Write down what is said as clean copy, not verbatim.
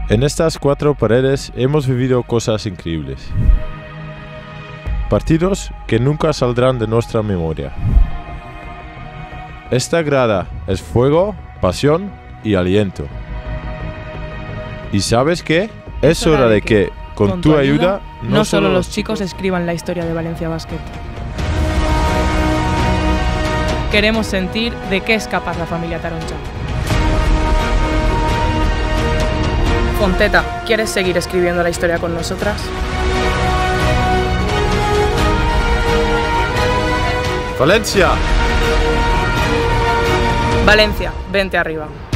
En estas cuatro paredes hemos vivido cosas increíbles. Partidos que nunca saldrán de nuestra memoria. Esta grada es fuego, pasión y aliento. ¿Y sabes qué? Es hora de que, con tu ayuda, no solo los chicos escriban la historia de Valencia Basket. Queremos sentir de qué es capaz la familia Taronja. Fonteta, ¿quieres seguir escribiendo la historia con nosotras? ¡Valencia! Valencia, vente arriba.